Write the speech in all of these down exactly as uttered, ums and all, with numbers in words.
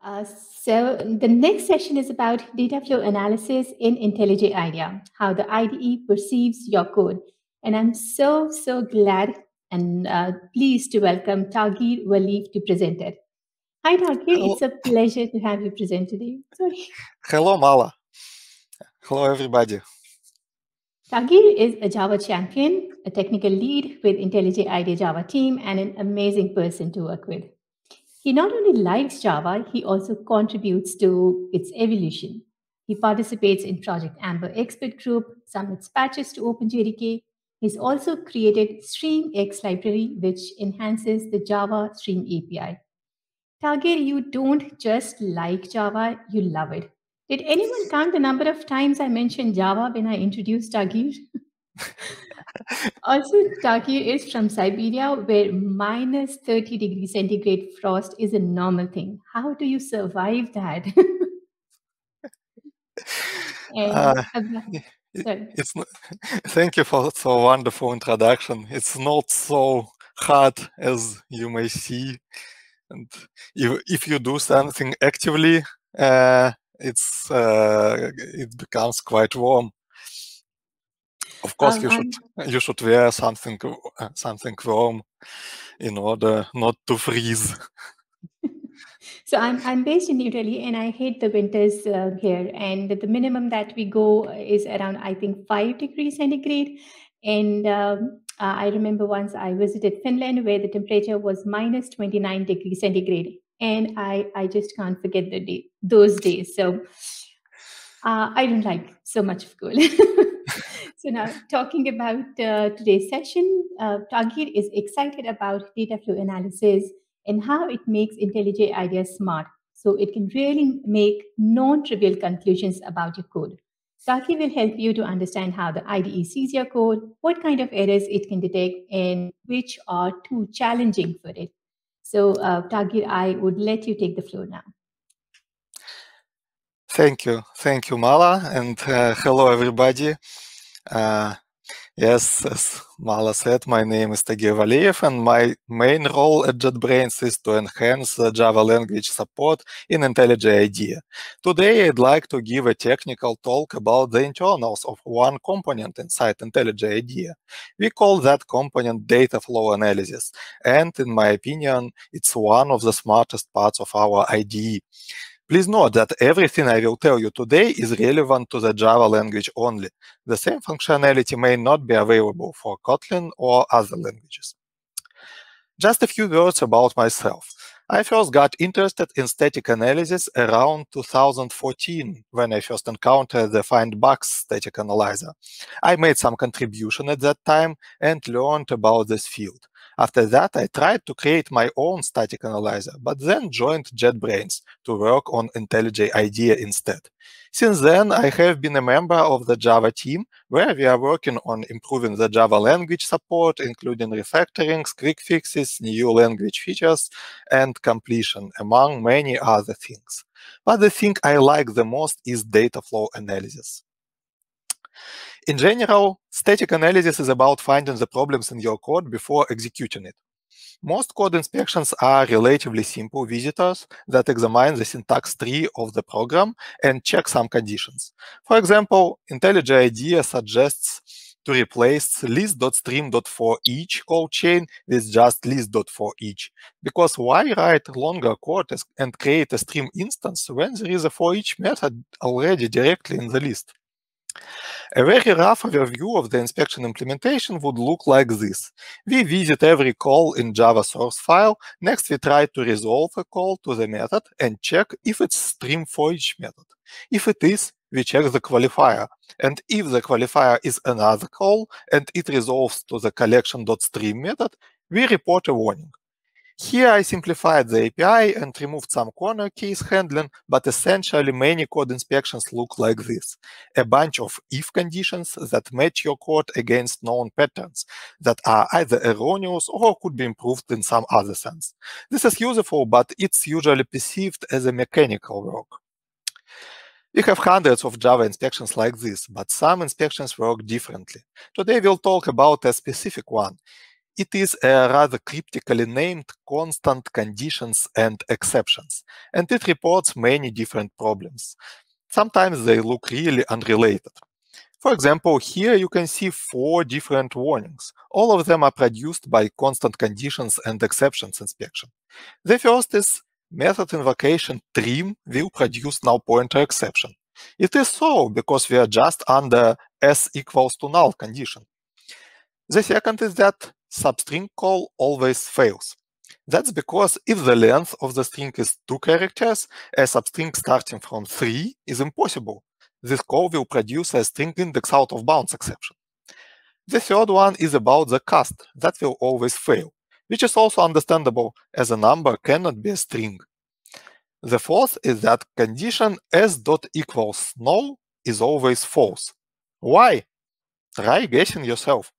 Uh, so the next session is about data flow analysis in IntelliJ IDEA, how the I D E perceives your code. And I'm so, so glad and uh, pleased to welcome Tagir Walif to present it. Hi, Tagir. Hello. It's a pleasure to have you present today. Sorry. Hello, Mala. Hello, everybody. Tagir is a Java champion, a technical lead with IntelliJ IDEA Java team, and an amazing person to work with. He not only likes Java, he also contributes to its evolution. He participates in Project Amber Expert Group, submits patches to OpenJDK. He's also created StreamX library, which enhances the Java Stream A P I. Tagir, you don't just like Java, you love it. Did anyone count the number of times I mentioned Java when I introduced Tagir? Also, Tagir is from Siberia, where minus thirty degrees centigrade frost is a normal thing. How do you survive that? Uh, and, it, sorry. it's thank you for so wonderful introduction. It's not so hard as you may see, and if if you do something actively, uh, it's uh, it becomes quite warm. Of course, Um, you should you should wear something uh, something warm in order not to freeze. So I'm I'm based in New Delhi, and I hate the winters uh, here. And the minimum that we go is around, I think, five degrees centigrade. And um, uh, I remember once I visited Finland, where the temperature was minus twenty-nine degrees centigrade, and I I just can't forget the day those days. So uh, I don't like so much of cold. So now, talking about uh, today's session, uh, Tagir is excited about data flow analysis and how it makes IntelliJ IDEA smart, so it can really make non-trivial conclusions about your code. Tagir will help you to understand how the I D E sees your code, what kind of errors it can detect, and which are too challenging for it. So, uh, Tagir, I would let you take the floor now. Thank you, thank you, Mala, and uh, hello, everybody. Uh, yes, as Mala said, my name is Tagir Valiyev, and my main role at JetBrains is to enhance the Java language support in IntelliJ IDEA. Today, I'd like to give a technical talk about the internals of one component inside IntelliJ IDEA. We call that component data flow analysis, and in my opinion, it's one of the smartest parts of our I D E. Please note that everything I will tell you today is relevant to the Java language only. The same functionality may not be available for Kotlin or other languages. Just a few words about myself. I first got interested in static analysis around two thousand fourteen, when I first encountered the FindBugs static analyzer. I made some contribution at that time and learned about this field. After that, I tried to create my own static analyzer, but then joined JetBrains to work on IntelliJ IDEA instead. Since then, I have been a member of the Java team, where we are working on improving the Java language support, including refactorings, quick fixes, new language features, and completion, among many other things. But the thing I like the most is data flow analysis. In general, static analysis is about finding the problems in your code before executing it. Most code inspections are relatively simple visitors that examine the syntax tree of the program and check some conditions. For example, IntelliJ IDEA suggests to replace list.stream.forEach code chain with just list.forEach, because why write longer code and create a stream instance when there is a forEach method already directly in the list? A very rough overview of the inspection implementation would look like this. We visit every call in Java source file. Next, we try to resolve a call to the method and check if it's stream for each method. If it is, we check the qualifier. And if the qualifier is another call and it resolves to the collection.stream method, we report a warning. Here I simplified the A P I and removed some corner case handling, but essentially many code inspections look like this. A bunch of if conditions that match your code against known patterns that are either erroneous or could be improved in some other sense. This is useful, but it's usually perceived as a mechanical work. We have hundreds of Java inspections like this, but some inspections work differently. Today we'll talk about a specific one. it is a rather cryptically named constant conditions and exceptions, and it reports many different problems. Sometimes they look really unrelated. For example, here you can see four different warnings. All of them are produced by constant conditions and exceptions inspection. The first is method invocation trim will produce null pointer exception. It is so because we are just under s equals to null condition. The second is that substring call always fails. That's because if the length of the string is two characters, a substring starting from three is impossible. This call will produce a string index out of bounds exception. The third one is about the cast. That will always fail, which is also understandable as a number cannot be a string. The fourth is that condition s dot equals null is always false. Why? Try guessing yourself.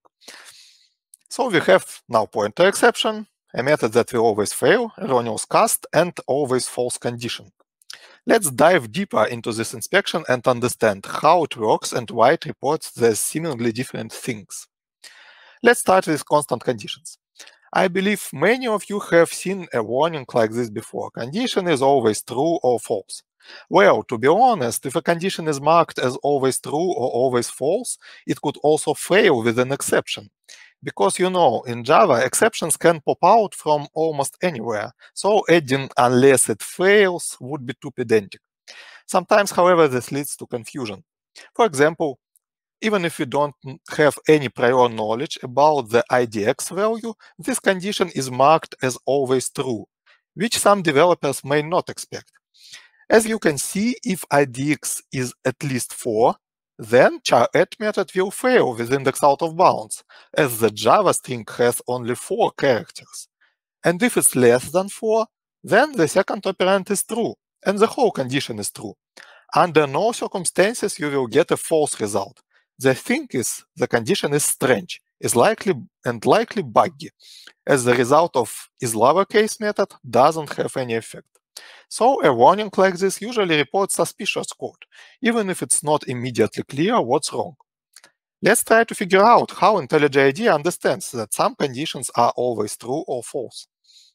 So we have null pointer exception, a method that will always fail, erroneous cast, and always false condition. Let's dive deeper into this inspection and understand how it works and why it reports the seemingly different things. Let's start with constant conditions. I believe many of you have seen a warning like this before. Condition is always true or false. Well, to be honest, if a condition is marked as always true or always false, it could also fail with an exception. Because, you know, in Java, exceptions can pop out from almost anywhere, so adding unless it fails would be too pedantic. Sometimes, however, this leads to confusion. For example, even if you don't have any prior knowledge about the I D X value, this condition is marked as always true, which some developers may not expect. As you can see, if I D X is at least four, then char_add method will fail with index out of bounds, as the Java string has only four characters. And if it's less than four, then the second operand is true, and the whole condition is true. Under no circumstances you will get a false result. The thing is, the condition is strange, is likely and likely buggy, as the result of is lowercase method doesn't have any effect. So a warning like this usually reports suspicious code, even if it's not immediately clear what's wrong. Let's try to figure out how IntelliJ I D E understands that some conditions are always true or false.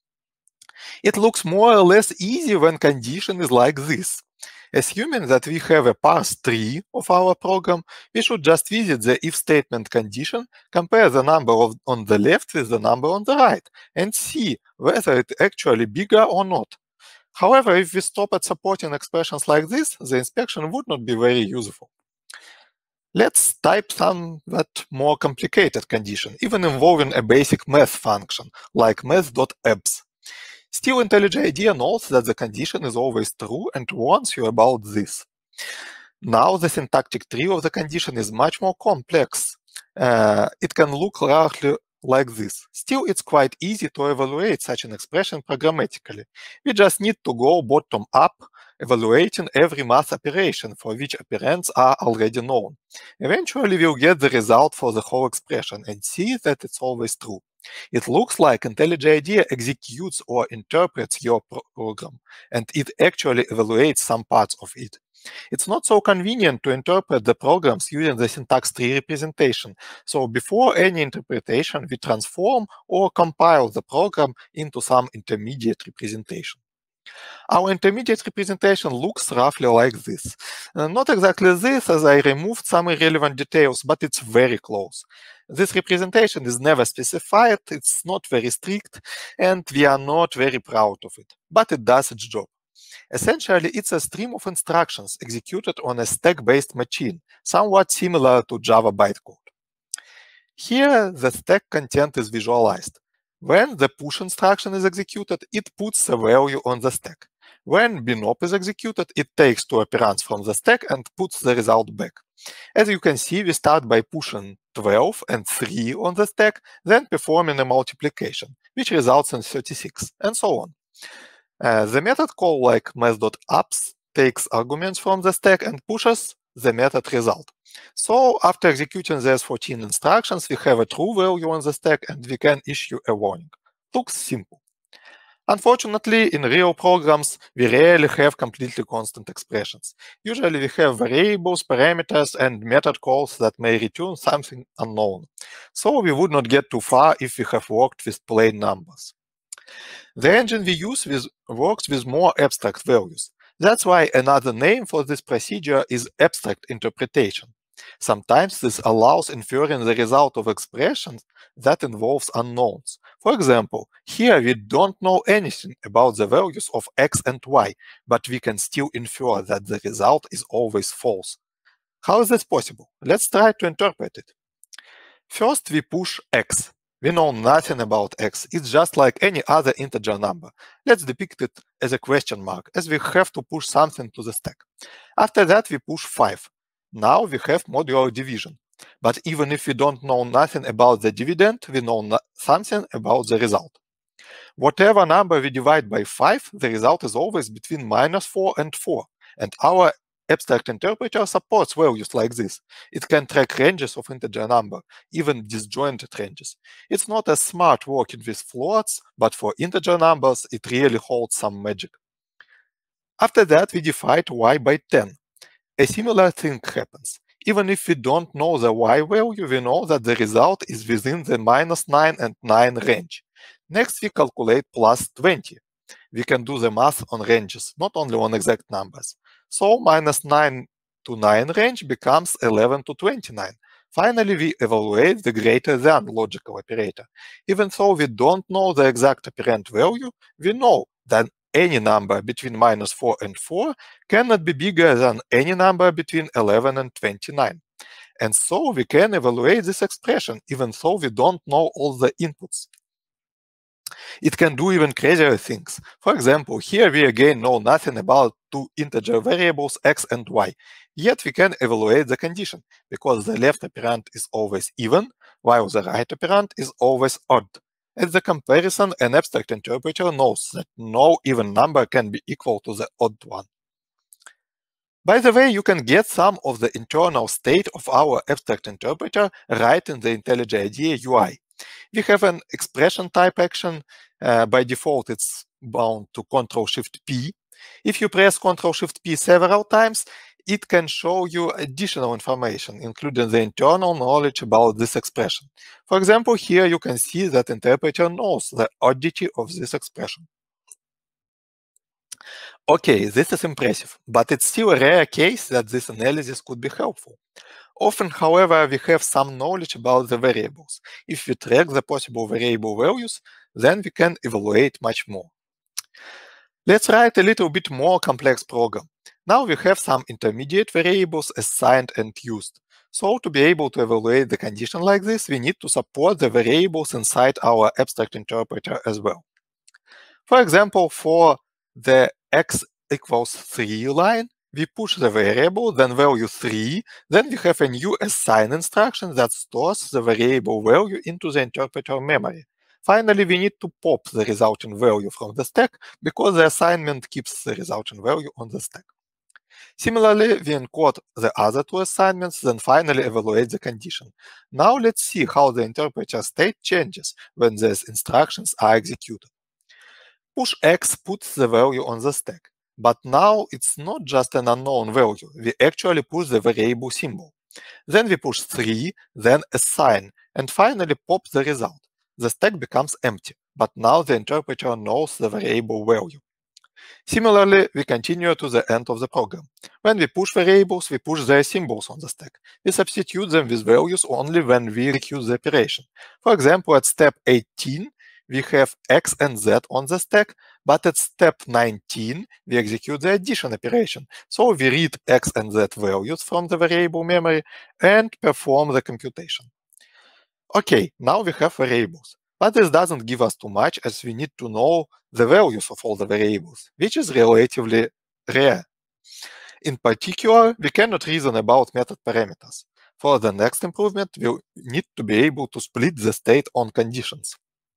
It looks more or less easy when condition is like this. Assuming that we have a parse tree of our program, we should just visit the if statement condition, compare the number of, on the left with the number on the right, and see whether it's actually bigger or not. However, if we stop at supporting expressions like this, the inspection would not be very useful. Let's type somewhat more complicated condition, even involving a basic math function, like math.abs. Still, IntelliJ I D E knows that the condition is always true and warns you about this. Now, the syntactic tree of the condition is much more complex. Uh, it can look roughly like this. Still, it's quite easy to evaluate such an expression programmatically. We just need to go bottom up, evaluating every math operation for which operands are already known. Eventually, we'll get the result for the whole expression and see that it's always true. It looks like IntelliJ I D E executes or interprets your pro program, and it actually evaluates some parts of it. It's not so convenient to interpret the programs using the syntax tree representation. So before any interpretation, we transform or compile the program into some intermediate representation. Our intermediate representation looks roughly like this. Uh, not exactly this, as I removed some irrelevant details, but it's very close. This representation is never specified, it's not very strict, and we are not very proud of it, but it does its job. Essentially, it's a stream of instructions executed on a stack-based machine, somewhat similar to Java bytecode. Here, the stack content is visualized. When the push instruction is executed, it puts the value on the stack. When binop is executed, it takes two operands from the stack and puts the result back. As you can see, we start by pushing twelve and three on the stack, then performing a multiplication, which results in thirty-six, and so on. Uh, the method call like math.apps takes arguments from the stack and pushes the method result. So after executing the S fourteen instructions, we have a true value on the stack and we can issue a warning. Looks simple. Unfortunately, in real programs, we rarely have completely constant expressions. Usually we have variables, parameters, and method calls that may return something unknown. So we would not get too far if we have worked with plain numbers. The engine we use with, works with more abstract values. That's why another name for this procedure is abstract interpretation. Sometimes this allows inferring the result of expressions that involves unknowns. For example, here we don't know anything about the values of x and y, but we can still infer that the result is always false. How is this possible? Let's try to interpret it. First, we push x. We know nothing about x. It's just like any other integer number. Let's depict it as a question mark, as we have to push something to the stack. After that, we push five. Now we have modular division. But even if we don't know nothing about the dividend, we know no something about the result. Whatever number we divide by five, the result is always between minus four and four. And our abstract interpreter supports values like this. It can track ranges of integer number, even disjointed ranges. It's not as smart working with floats, but for integer numbers, it really holds some magic. After that, we divide y by ten. A similar thing happens. Even if we don't know the y value, we know that the result is within the minus nine and nine range. Next, we calculate plus twenty. We can do the math on ranges, not only on exact numbers. So minus nine to nine range becomes eleven to twenty-nine. Finally, we evaluate the greater than logical operator. Even though we don't know the exact operand value, we know that any number between minus four and four cannot be bigger than any number between eleven and twenty-nine. And so we can evaluate this expression, even though we don't know all the inputs. It can do even crazier things. For example, here we again know nothing about two integer variables x and y. Yet we can evaluate the condition, because the left operand is always even, while the right operand is always odd. As the comparison, an abstract interpreter knows that no even number can be equal to the odd one. By the way, you can get some of the internal state of our abstract interpreter right in the IntelliJ IDEA U I. We have an expression type action. Uh, by default, it's bound to control shift P. If you press control shift P several times, it can show you additional information, including the internal knowledge about this expression. For example, here you can see that interpreter knows the oddity of this expression. Okay, this is impressive, but it's still a rare case that this analysis could be helpful. Often, however, we have some knowledge about the variables. If we track the possible variable values, then we can evaluate much more. Let's write a little bit more complex program. Now we have some intermediate variables assigned and used. So to be able to evaluate the condition like this, we need to support the variables inside our abstract interpreter as well. For example, for the x equals three line, we push the variable, then value three, then we have a new assign instruction that stores the variable value into the interpreter memory. Finally, we need to pop the resulting value from the stack, because the assignment keeps the resulting value on the stack. Similarly, we encode the other two assignments, then finally evaluate the condition. Now let's see how the interpreter state changes when these instructions are executed. Push x puts the value on the stack, but now it's not just an unknown value. We actually push the variable symbol. Then we push three, then assign, and finally pop the result. The stack becomes empty, but now the interpreter knows the variable value. Similarly, we continue to the end of the program. When we push variables, we push their symbols on the stack. We substitute them with values only when we execute the operation. For example, at step eighteen, we have x and z on the stack, but at step nineteen, we execute the addition operation. So we read x and z values from the variable memory and perform the computation. Okay, now we have variables. But this doesn't give us too much, as we need to know the values of all the variables, which is relatively rare. In particular, we cannot reason about method parameters. For the next improvement, we'll need to be able to split the state on conditions.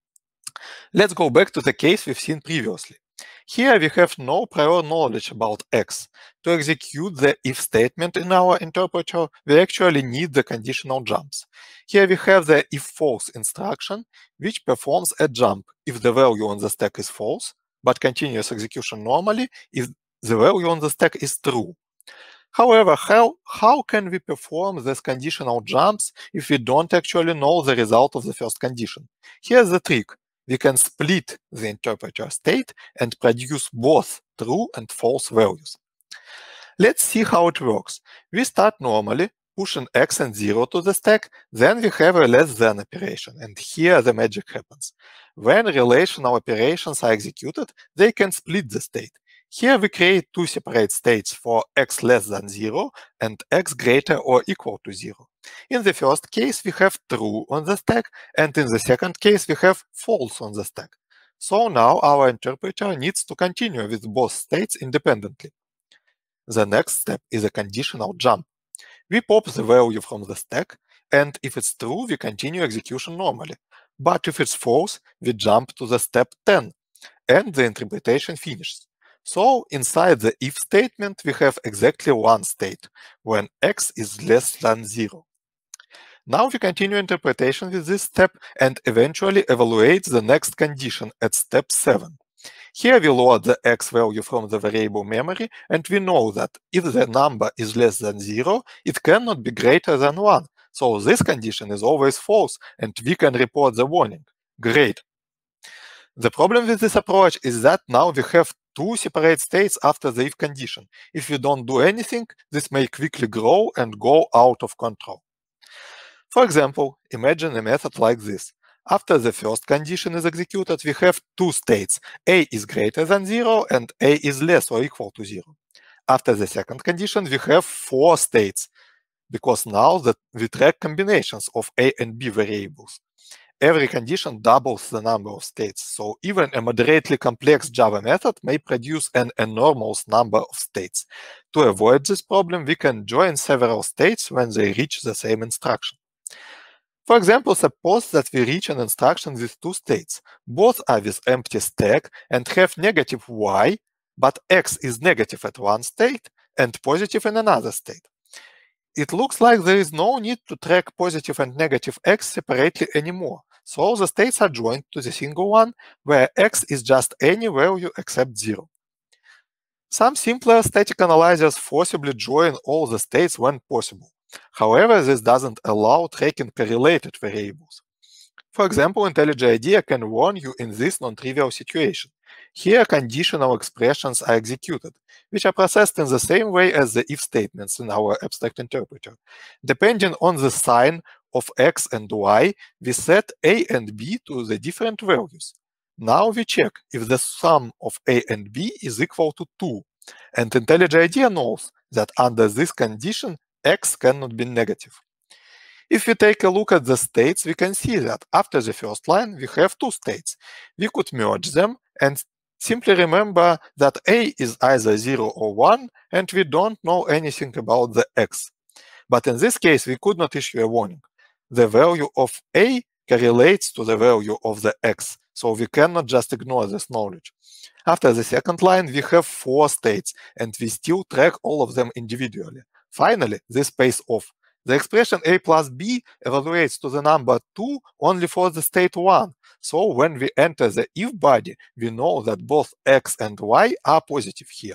Let's go back to the case we've seen previously. Here we have no prior knowledge about x. To execute the if statement in our interpreter, we actually need the conditional jumps. Here we have the if false instruction, which performs a jump if the value on the stack is false, but continuous execution normally if the value on the stack is true. However, how, how can we perform these conditional jumps if we don't actually know the result of the first condition? Here's the trick. We can split the interpreter state and produce both true and false values. Let's see how it works. We start normally, pushing x and zero to the stack, then we have a less than operation, and here the magic happens. When relational operations are executed, they can split the state. Here we create two separate states for x less than zero and x greater or equal to zero. In the first case, we have true on the stack, and in the second case, we have false on the stack. So now our interpreter needs to continue with both states independently. The next step is a conditional jump. We pop the value from the stack, and if it's true, we continue execution normally. But if it's false, we jump to the step ten, and the interpretation finishes. So inside the if statement, we have exactly one state, when x is less than zero. Now we continue interpretation with this step and eventually evaluate the next condition at step seven. Here we load the x value from the variable memory, and we know that if the number is less than zero, it cannot be greater than one. So this condition is always false, and we can report the warning. Great. The problem with this approach is that now we have two separate states after the if condition. If we don't do anything, this may quickly grow and go out of control. For example, imagine a method like this. After the first condition is executed, we have two states. A is greater than zero and A is less or equal to zero. After the second condition, we have four states, because now that we track combinations of A and B variables. Every condition doubles the number of states, so even a moderately complex Java method may produce an enormous number of states. To avoid this problem, we can join several states when they reach the same instruction. For example, suppose that we reach an instruction with two states. Both are with empty stack and have negative y, but x is negative at one state and positive in another state. It looks like there is no need to track positive and negative x separately anymore. So the states are joined to the single one, where x is just any value except zero. Some simpler static analyzers forcibly join all the states when possible. However, this doesn't allow tracking correlated variables. For example, IntelliJ IDEA can warn you in this non-trivial situation. Here, conditional expressions are executed, which are processed in the same way as the if statements in our abstract interpreter. Depending on the sign of x and y, we set a and b to the different values. Now we check if the sum of a and b is equal to two, and IntelliJ IDEA knows that under this condition, x cannot be negative. If we take a look at the states, we can see that after the first line, we have two states. We could merge them and simply remember that a is either zero or one, and we don't know anything about the x. But in this case, we could not issue a warning. The value of a correlates to the value of the x, so we cannot just ignore this knowledge. After the second line, we have four states, and we still track all of them individually. Finally, this pays off. The expression a plus b evaluates to the number two only for the state one. So when we enter the if body, we know that both x and y are positive here.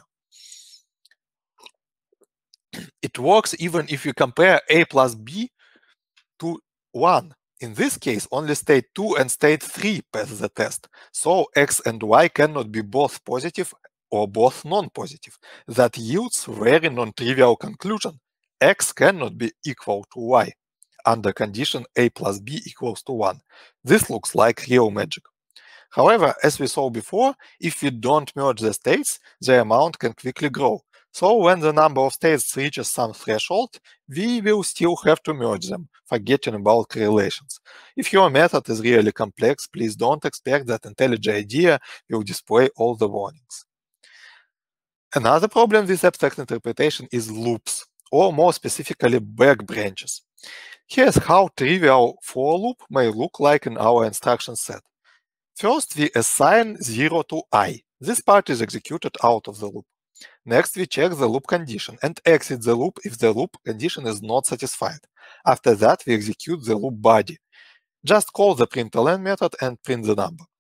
It works even if you compare a plus b to one. In this case, only state two and state three pass the test. So x and y cannot be both positive or both non-positive. That yields very non-trivial conclusion. X cannot be equal to y under condition a plus b equals to one. This looks like real magic. However, as we saw before, if we don't merge the states, the amount can quickly grow. So when the number of states reaches some threshold, we will still have to merge them, forgetting about correlations. If your method is really complex, please don't expect that IntelliJ IDEA will display all the warnings. Another problem with abstract interpretation is loops, or more specifically back branches. Here's how trivial for loop may look like in our instruction set. First, we assign zero to I. This part is executed out of the loop. Next, we check the loop condition and exit the loop if the loop condition is not satisfied. After that, we execute the loop body. Just call the println method and print the number.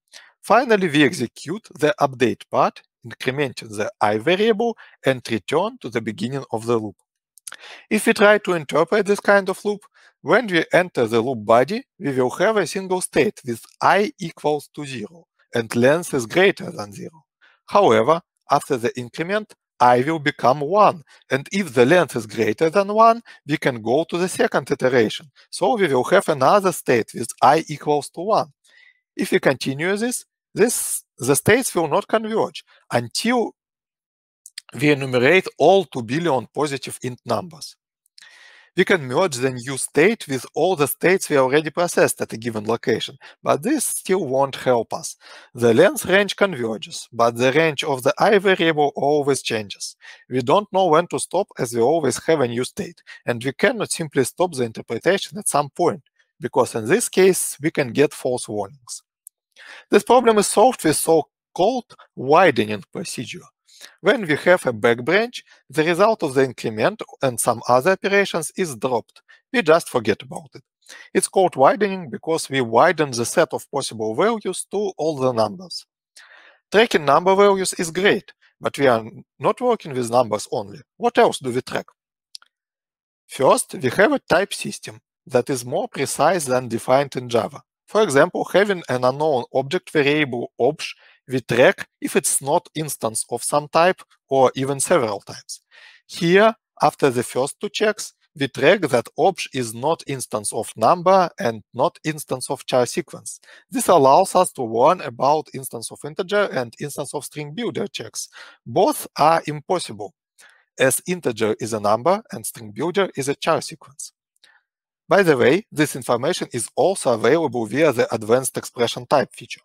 Finally, we execute the update part, incrementing the I variable, and return to the beginning of the loop. If we try to interpret this kind of loop, when we enter the loop body, we will have a single state with I equals to zero and length is greater than zero. However, after the increment, I will become one, and if the length is greater than one, we can go to the second iteration. So we will have another state with I equals to one. If we continue this, this the states will not converge until we enumerate all two billion positive int numbers. We can merge the new state with all the states we already processed at a given location, but this still won't help us. The length range converges, but the range of the I variable always changes. We don't know when to stop as we always have a new state, and we cannot simply stop the interpretation at some point, because in this case we can get false warnings. This problem is solved with so-called widening procedure. When we have a back branch, the result of the increment and some other operations is dropped. We just forget about it. It's called widening because we widen the set of possible values to all the numbers. Tracking number values is great, but we are not working with numbers only. What else do we track? First, we have a type system that is more precise than defined in Java. For example, having an unknown object variable obj, we track if it's not instance of some type or even several types. Here, after the first two checks, we track that obj is not instance of number and not instance of char sequence. This allows us to warn about instance of integer and instance of string builder checks. Both are impossible, as integer is a number and string builder is a char sequence. By the way, this information is also available via the advanced expression type feature.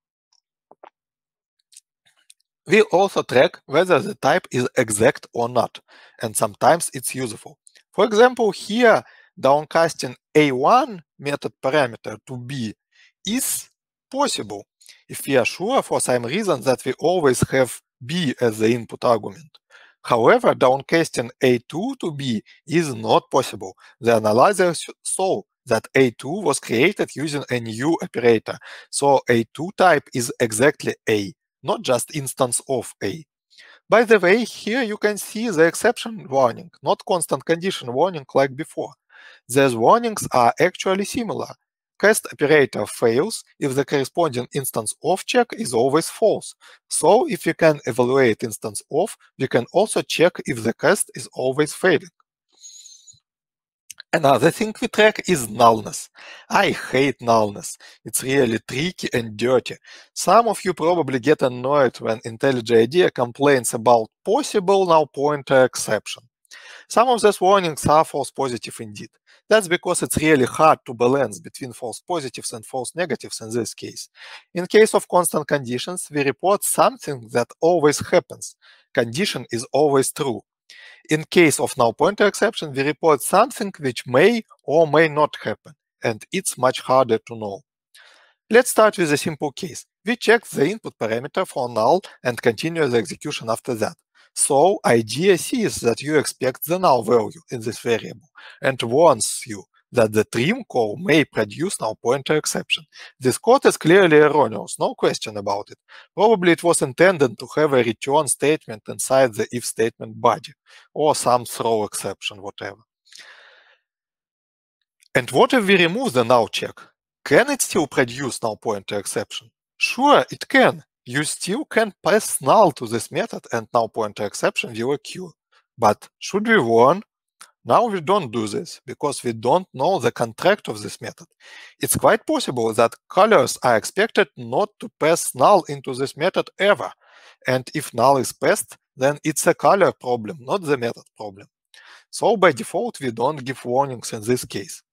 We also track whether the type is exact or not, and sometimes it's useful. For example, here, downcasting A one method parameter to B is possible if we are sure for some reason that we always have B as the input argument. However, downcasting A two to B is not possible. The analyzer saw that A two was created using a new operator, so A two type is exactly A, not just instance of A. By the way, here you can see the exception warning, not constant condition warning like before. These warnings are actually similar. Cast operator fails if the corresponding instance of check is always false. So if we can evaluate instance of, we can also check if the cast is always failing. Another thing we track is nullness. I hate nullness. It's really tricky and dirty. Some of you probably get annoyed when IntelliJ IDEA complains about possible null pointer exception. Some of these warnings are false positive indeed. That's because it's really hard to balance between false positives and false negatives in this case. In case of constant conditions, we report something that always happens. Condition is always true. In case of null pointer exception, we report something which may or may not happen, and it's much harder to know. Let's start with a simple case. We check the input parameter for null and continue the execution after that. So IDEA sees that you expect the null value in this variable and warns you that the trim call may produce null pointer exception. This code is clearly erroneous, no question about it. Probably it was intended to have a return statement inside the if statement body, or some throw exception, whatever. And what if we remove the null check? Can it still produce null pointer exception? Sure, it can. You still can pass null to this method and null pointer exception will occur. But should we warn? Now we don't do this because we don't know the contract of this method. It's quite possible that callers are expected not to pass null into this method ever. And if null is passed, then it's a caller problem, not the method problem. So by default, we don't give warnings in this case.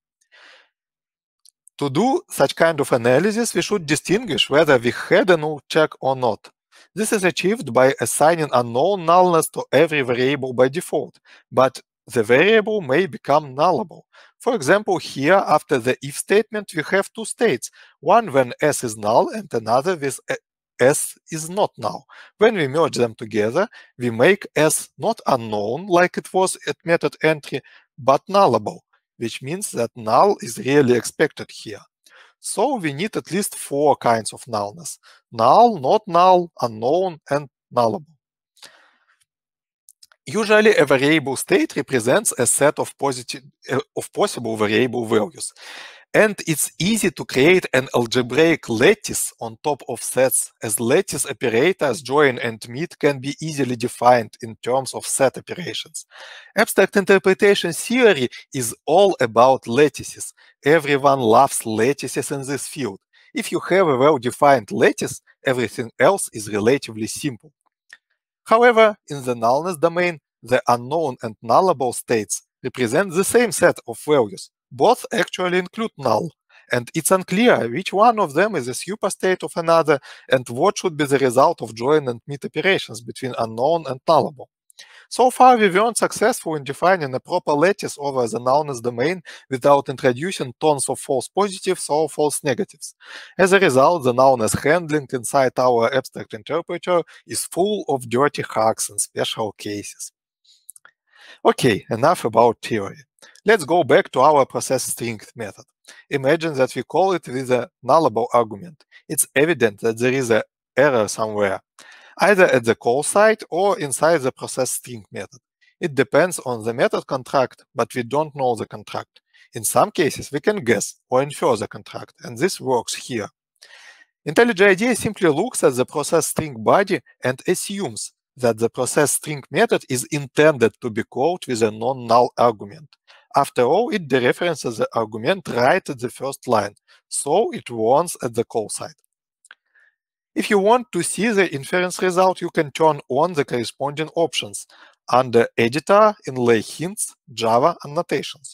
To do such kind of analysis, we should distinguish whether we had a null check or not. This is achieved by assigning unknown nullness to every variable by default, but the variable may become nullable. For example, here after the if statement, we have two states, one when s is null and another with s is not null. When we merge them together, we make s not unknown like it was at method entry, but nullable, which means that null is really expected here. So we need at least four kinds of nullness: null, not null, unknown, and nullable. Usually, a variable state represents a set of, positive, uh, of possible variable values. And it's easy to create an algebraic lattice on top of sets, as lattice operators join and meet can be easily defined in terms of set operations. Abstract interpretation theory is all about lattices. Everyone loves lattices in this field. If you have a well-defined lattice, everything else is relatively simple. However, in the nullness domain, the unknown and nullable states represent the same set of values. Both actually include null, and it's unclear which one of them is a superstate of another and what should be the result of join and meet operations between unknown and nullable. So far, we weren't successful in defining a proper lattice over the nullness domain without introducing tons of false positives or false negatives. As a result, the nullness handling inside our abstract interpreter is full of dirty hacks and special cases. Okay, enough about theory. Let's go back to our process string method. Imagine that we call it with a nullable argument. It's evident that there is an error somewhere, either at the call side or inside the process string method. It depends on the method contract, but we don't know the contract. In some cases, we can guess or infer the contract, and this works here. IntelliJ I D E simply looks at the process string body and assumes that the process string method is intended to be called with a non-null argument. After all, it dereferences the argument right at the first line, so it warns at the call side. If you want to see the inference result, you can turn on the corresponding options under Editor, Inlay Hints, Java Annotations.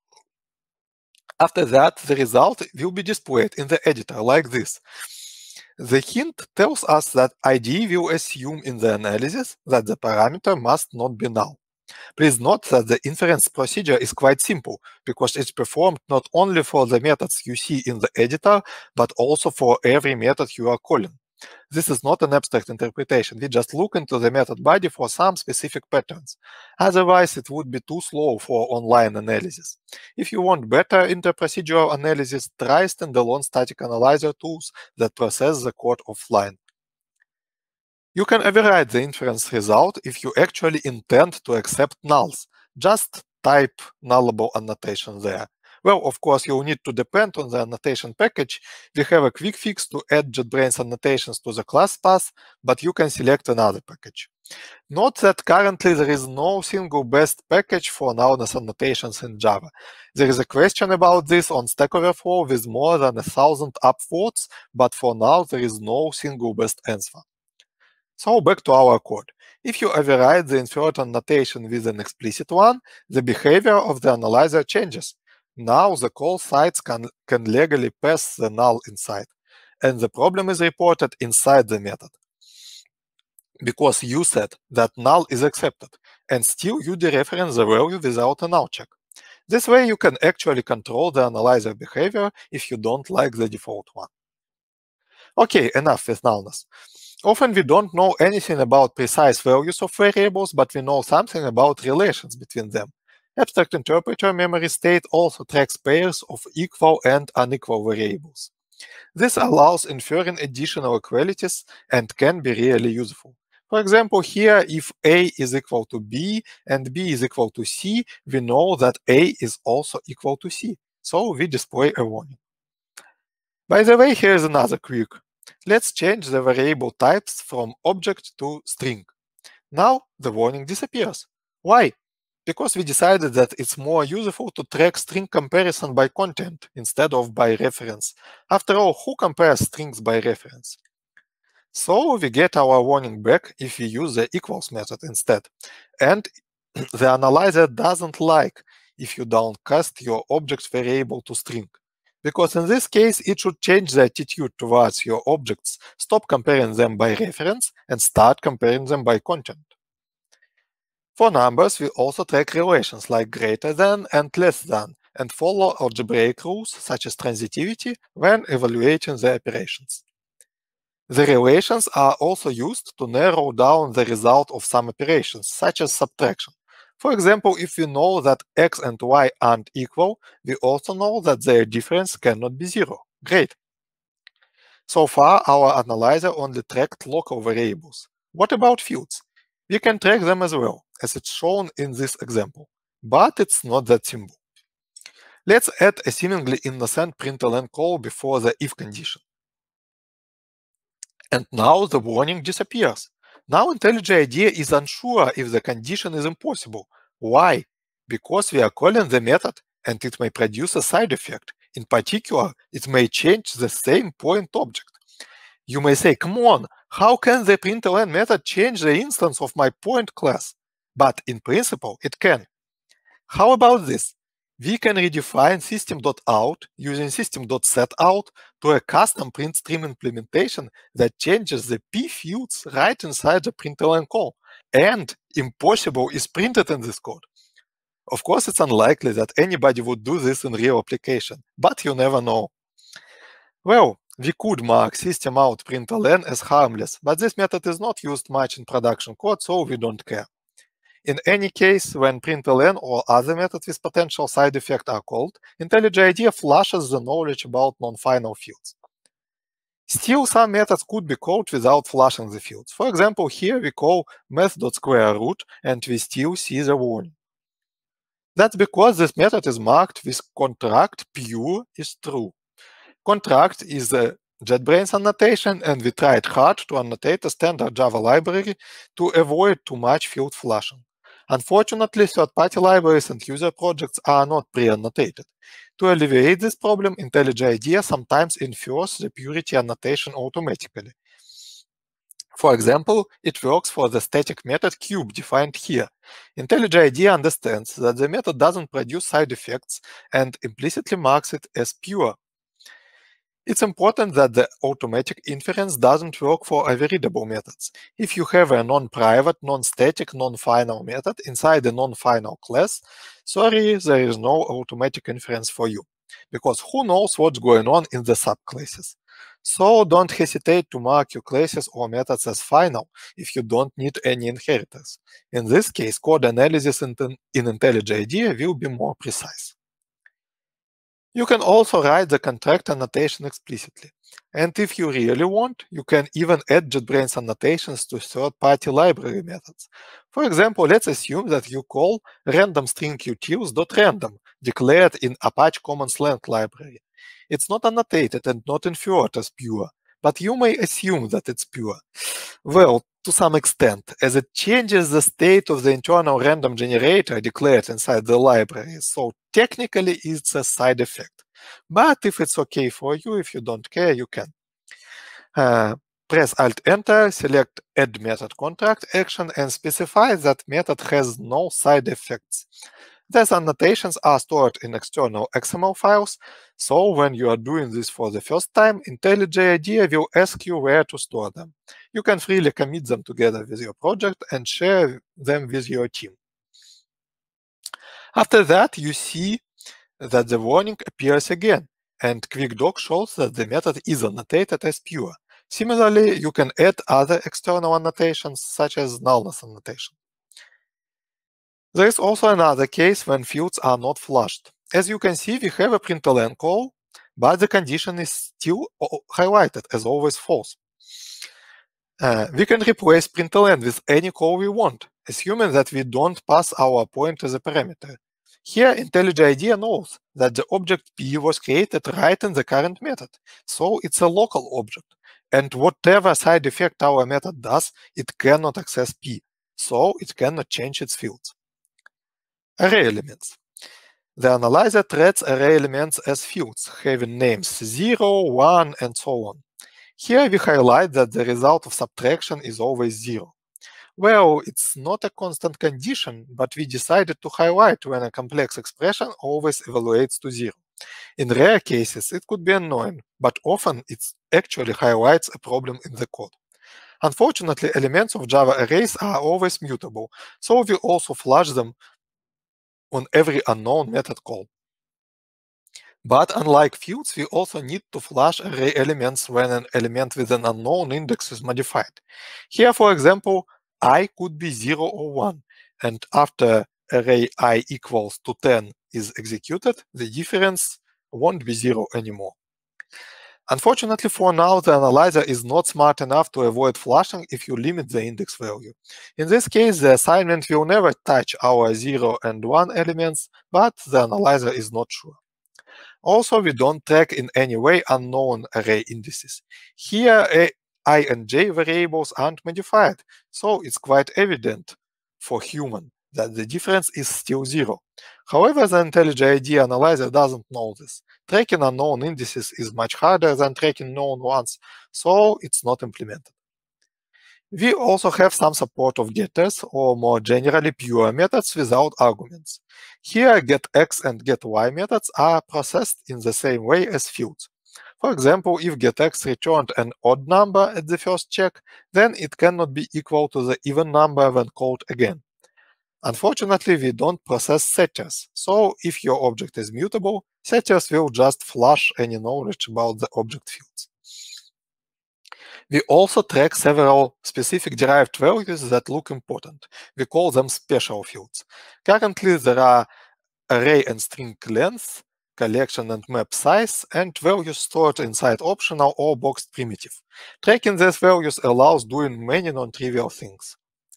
After that, the result will be displayed in the editor like this. The hint tells us that I D E will assume in the analysis that the parameter must not be null. Please note that the inference procedure is quite simple, because it's performed not only for the methods you see in the editor, but also for every method you are calling. This is not an abstract interpretation. We just look into the method body for some specific patterns. Otherwise, it would be too slow for online analysis. If you want better interprocedural analysis, try standalone static analyzer tools that process the code offline. You can override the inference result if you actually intend to accept nulls. Just type nullable annotation there. Well, of course, you'll need to depend on the annotation package. We have a quick fix to add JetBrains annotations to the class path, but you can select another package. Note that currently there is no single best package for nullness annotations in Java. There is a question about this on Stack Overflow with more than a thousand upvotes, but for now there is no single best answer. So back to our code. If you override the inferred annotation with an explicit one, the behavior of the analyzer changes. Now the call sides can, can legally pass the null inside, and the problem is reported inside the method, because you said that null is accepted, and still you dereference the value without a null check. This way you can actually control the analyzer behavior if you don't like the default one. Okay, enough with nullness. Often we don't know anything about precise values of variables, but we know something about relations between them. Abstract interpreter memory state also tracks pairs of equal and unequal variables. This allows inferring additional equalities and can be really useful. For example, here, if A is equal to B and B is equal to C, we know that A is also equal to C, so we display a warning. By the way, here's another quick. Let's change the variable types from object to string. Now the warning disappears. Why? Because we decided that it's more useful to track string comparison by content instead of by reference. After all, who compares strings by reference? So we get our warning back if we use the equals method instead. And the analyzer doesn't like if you downcast your object variable to string, because in this case, it should change the attitude towards your objects, stop comparing them by reference, and start comparing them by content. For numbers, we also track relations like greater than and less than, and follow algebraic rules such as transitivity when evaluating the operations. The relations are also used to narrow down the result of some operations, such as subtraction. For example, if we know that x and y aren't equal, we also know that their difference cannot be zero. Great. So far, our analyzer only tracked local variables. What about fields? We can track them as well, as it's shown in this example, but it's not that simple. Let's add a seemingly innocent println call before the if condition. And now the warning disappears. Now IntelliJ IDEA is unsure if the condition is impossible. Why? Because we are calling the method and it may produce a side effect. In particular, it may change the same point object. You may say, come on, how can the println method change the instance of my point class? But in principle, it can. How about this? We can redefine system.out using system.setOut to a custom print stream implementation that changes the p fields right inside the println call. And impossible is printed in this code. Of course, it's unlikely that anybody would do this in real application, but you never know. Well, we could mark system.out println as harmless, but this method is not used much in production code, so we don't care. In any case, when println or other methods with potential side effect are called, IntelliJ IDEA flushes the knowledge about non-final fields. Still, some methods could be called without flushing the fields. For example, here we call math.squareroot and we still see the warning. That's because this method is marked with contract pure is true. Contract is a JetBrains annotation, and we tried hard to annotate a standard Java library to avoid too much field flushing. Unfortunately, third-party libraries and user projects are not pre-annotated. To alleviate this problem, IntelliJ IDEA sometimes infers the purity annotation automatically. For example, it works for the static method cube defined here. IntelliJ IDEA understands that the method doesn't produce side effects and implicitly marks it as pure. It's important that the automatic inference doesn't work for overreadable methods. If you have a non-private, non-static, non-final method inside a non-final class, sorry, there is no automatic inference for you, because who knows what's going on in the subclasses. So don't hesitate to mark your classes or methods as final if you don't need any inheritors. In this case, code analysis in, in IntelliJ IDEA will be more precise. You can also write the contract annotation explicitly. And if you really want, you can even add JetBrains annotations to third-party library methods. For example, let's assume that you call random string utils.random, declared in Apache Commons Lang library. It's not annotated and not inferred as pure, but you may assume that it's pure. Well, to some extent, as it changes the state of the internal random generator declared inside the library, so technically it's a side effect. But if it's okay for you, if you don't care, you can. Uh, press Alt-Enter, select Add Method Contract action, and specify that method has no side effects. These annotations are stored in external X M L files, so when you are doing this for the first time, IntelliJ IDEA will ask you where to store them. You can freely commit them together with your project and share them with your team. After that, you see that the warning appears again, and QuickDoc shows that the method is annotated as pure. Similarly, you can add other external annotations, such as nullness annotation. There is also another case when fields are not flushed. As you can see, we have a println call, but the condition is still highlighted as always false. Uh, we can replace println with any call we want, assuming that we don't pass our point as a parameter. Here, IntelliJ IDEA knows that the object P was created right in the current method, so it's a local object. And whatever side effect our method does, it cannot access P, so it cannot change its fields. Array elements. The analyzer treats array elements as fields, having names zero, one, and so on. Here we highlight that the result of subtraction is always zero. Well, it's not a constant condition, but we decided to highlight when a complex expression always evaluates to zero. In rare cases, it could be annoying, but often it actually highlights a problem in the code. Unfortunately, elements of Java arrays are always mutable, so we also flush them on every unknown method call. But unlike fields, we also need to flush array elements when an element with an unknown index is modified. Here, for example, I could be zero or one, and after array I equals to ten is executed, the difference won't be zero anymore. Unfortunately for now, the analyzer is not smart enough to avoid flushing if you limit the index value. In this case, the assignment will never touch our zero and one elements, but the analyzer is not sure. Also, we don't track in any way unknown array indices. Here, a, I and j variables aren't modified, so it's quite evident for human that the difference is still zero. However, the IntelliJ I D analyzer doesn't know this. Tracking unknown indices is much harder than tracking known ones, so it's not implemented. We also have some support of getters, or more generally pure methods without arguments. Here, getX and getY methods are processed in the same way as fields. For example, if getX returned an odd number at the first check, then it cannot be equal to the even number when called again. Unfortunately, we don't process setters, so if your object is mutable, setters will just flush any knowledge about the object fields. We also track several specific derived values that look important. We call them special fields. Currently, there are array and string length, collection and map size, and values stored inside optional or boxed primitive. Tracking these values allows doing many non-trivial things.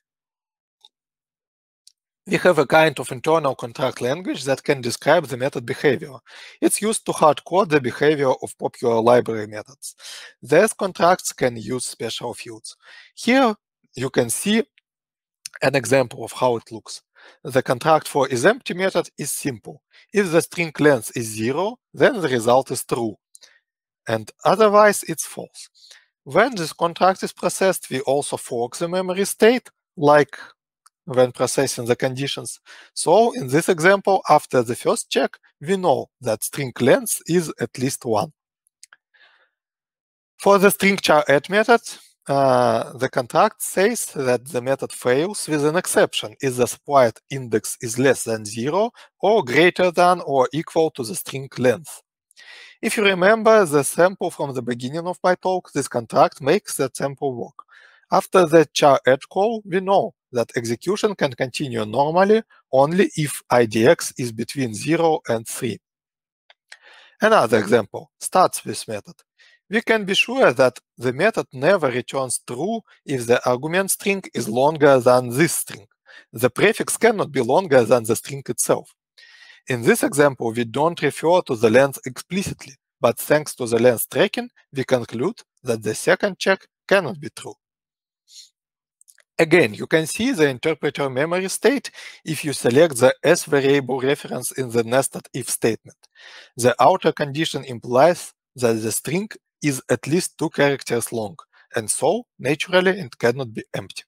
We have a kind of internal contract language that can describe the method behavior. It's used to hardcode the behavior of popular library methods. These contracts can use special fields. Here you can see an example of how it looks. The contract for isEmpty method is simple. If the string length is zero, then the result is true, and otherwise it's false. When this contract is processed, we also fork the memory state, like when processing the conditions. So in this example, after the first check, we know that string length is at least one. For the string char add method, uh, the contract says that the method fails with an exception if the supplied index is less than zero or greater than or equal to the string length. If you remember the sample from the beginning of my talk, this contract makes that sample work. After the char add call, we know that execution can continue normally only if I D X is between zero and three. Another example starts with method. We can be sure that the method never returns true if the argument string is longer than this string. The prefix cannot be longer than the string itself. In this example, we don't refer to the length explicitly, but thanks to the length tracking, we conclude that the second check cannot be true. Again, you can see the interpreter memory state if you select the S variable reference in the nested if statement. The outer condition implies that the string is at least two characters long, and so, naturally, it cannot be empty.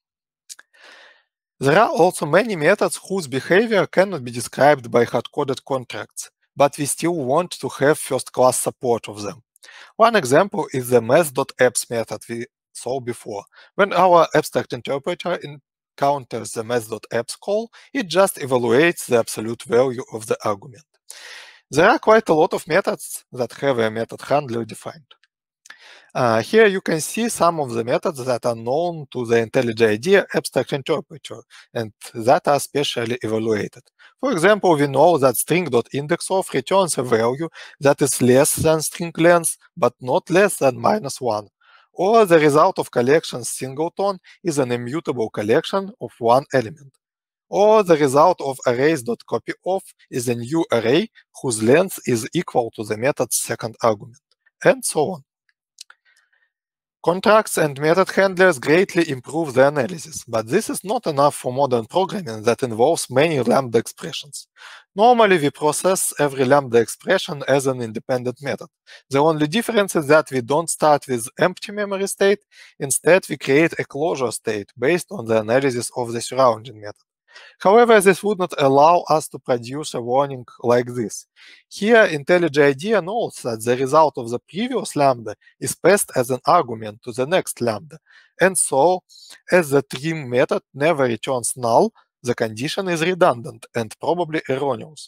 There are also many methods whose behavior cannot be described by hard-coded contracts, but we still want to have first-class support of them. One example is the math.apps method we saw before. When our abstract interpreter encounters the math.apps call, it just evaluates the absolute value of the argument. There are quite a lot of methods that have a method handler defined. Uh, here you can see some of the methods that are known to the IntelliJ abstract interpreter and that are specially evaluated. For example, we know that string.indexOf returns a value that is less than string length, but not less than minus one. Or the result of collection singleton is an immutable collection of one element. Or the result of arrays.copyof is a new array whose length is equal to the method's second argument, and so on. Contracts and method handlers greatly improve the analysis, but this is not enough for modern programming that involves many lambda expressions. Normally, we process every lambda expression as an independent method. The only difference is that we don't start with empty memory state. Instead, we create a closure state based on the analysis of the surrounding method. However, this would not allow us to produce a warning like this. Here, IntelliJ notes that the result of the previous lambda is passed as an argument to the next lambda. And so, as the trim method never returns null, the condition is redundant and probably erroneous.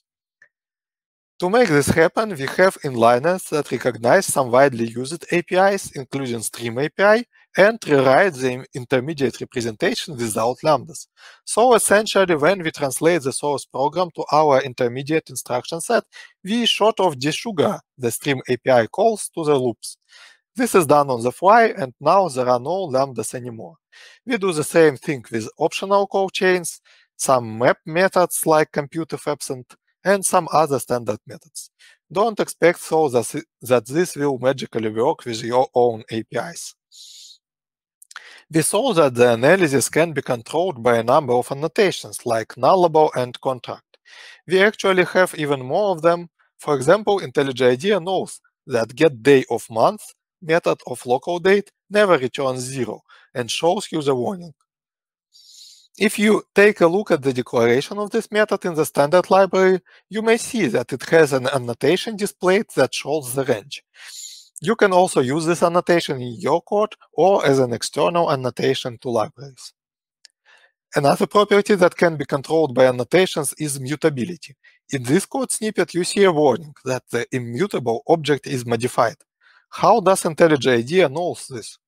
To make this happen, we have inliners that recognize some widely used A P Is, including Stream A P I and rewrite the intermediate representation without lambdas. So essentially, when we translate the source program to our intermediate instruction set, we sort of desugar the stream A P I calls to the loops. This is done on the fly, and now there are no lambdas anymore. We do the same thing with optional call chains, some map methods like compute_if_absent, and some other standard methods. Don't expect so that this will magically work with your own A P Is. We saw that the analysis can be controlled by a number of annotations like nullable and contract. We actually have even more of them. For example, IntelliJ IDEA knows that getDayOfMonth method of local date never returns zero and shows you the warning. If you take a look at the declaration of this method in the standard library, you may see that it has an annotation displayed that shows the range. You can also use this annotation in your code or as an external annotation to libraries. Another property that can be controlled by annotations is mutability. In this code snippet, you see a warning that the immutable object is modified. How does IntelliJ IDEA know this?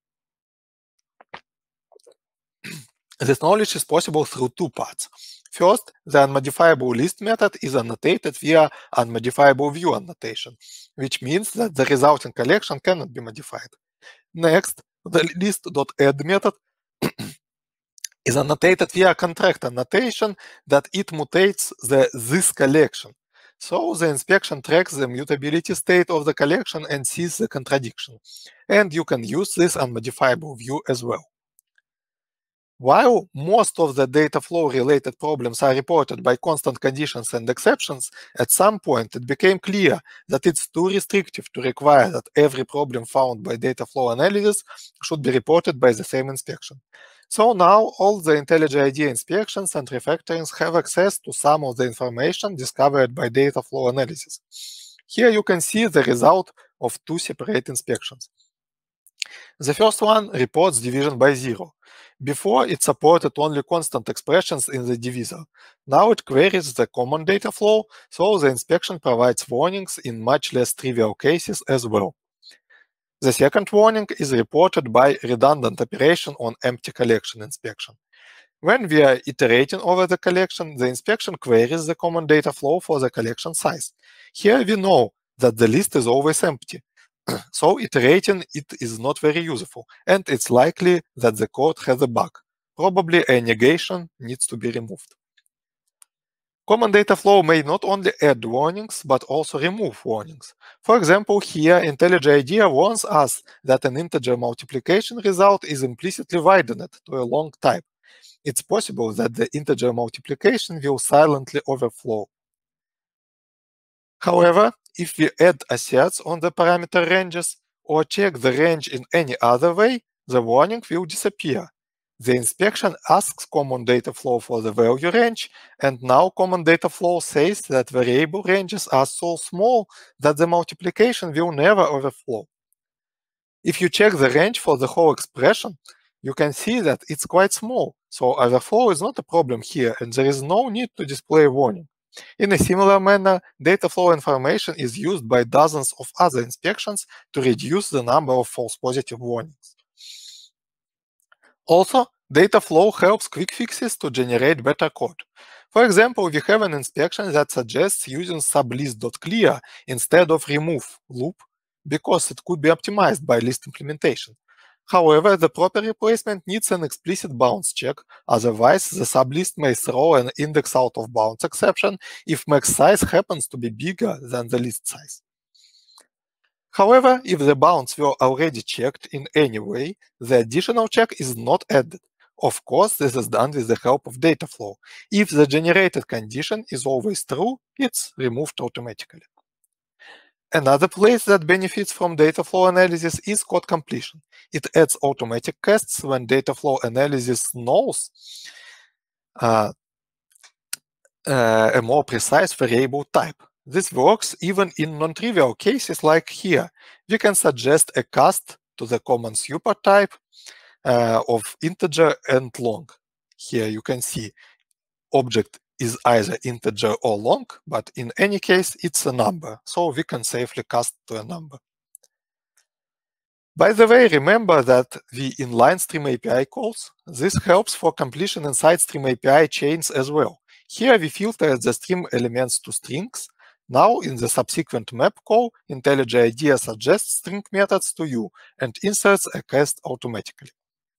This knowledge is possible through two paths. First, the unmodifiable list method is annotated via unmodifiable view annotation, which means that the resulting collection cannot be modified. Next, the list.add method is annotated via contract annotation that it mutates the this collection. So the inspection tracks the mutability state of the collection and sees the contradiction. And you can use this unmodifiable view as well. While most of the data flow related problems are reported by constant conditions and exceptions, at some point it became clear that it's too restrictive to require that every problem found by data flow analysis should be reported by the same inspection. So now all the IntelliJ IDEA inspections and refactorings have access to some of the information discovered by data flow analysis. Here you can see the result of two separate inspections. The first one reports division by zero. Before, it supported only constant expressions in the divisor. Now it queries the common data flow, so the inspection provides warnings in much less trivial cases as well. The second warning is reported by redundant operation on empty collection inspection. When we are iterating over the collection, the inspection queries the common data flow for the collection size. Here we know that the list is always empty. So iterating it is not very useful, and it's likely that the code has a bug. Probably a negation needs to be removed. Common data flow may not only add warnings, but also remove warnings. For example, here IntelliJ IDEA warns us that an integer multiplication result is implicitly widened to a long type. It's possible that the integer multiplication will silently overflow. However, if we add asserts on the parameter ranges or check the range in any other way, the warning will disappear. The inspection asks common data flow for the value range, and now common data flow says that variable ranges are so small that the multiplication will never overflow. If you check the range for the whole expression, you can see that it's quite small, so overflow is not a problem here, and there is no need to display a warning. In a similar manner, data flow information is used by dozens of other inspections to reduce the number of false positive warnings. Also, data flow helps quick fixes to generate better code. For example, we have an inspection that suggests using sublist.clear instead of remove loop because it could be optimized by list implementation. However, the proper replacement needs an explicit bounds check, otherwise the sublist may throw an index out of bounds exception if max size happens to be bigger than the list size. However, if the bounds were already checked in any way, the additional check is not added. Of course, this is done with the help of data flow. If the generated condition is always true, it's removed automatically. Another place that benefits from data flow analysis is code completion. It adds automatic casts when data flow analysis knows uh, uh, a more precise variable type. This works even in non-trivial cases like here. We can suggest a cast to the common super type uh, of integer and long. Here you can see object is either integer or long, but in any case, it's a number, so we can safely cast to a number. By the way, remember that the inline stream A P I calls, this helps for completion inside stream A P I chains as well. Here we filtered the stream elements to strings. Now in the subsequent map call, IntelliJ IDEA suggests string methods to you and inserts a cast automatically.